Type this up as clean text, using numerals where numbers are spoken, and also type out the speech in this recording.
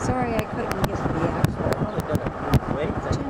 Sorry I couldn't get the actual. Probably done it both ways.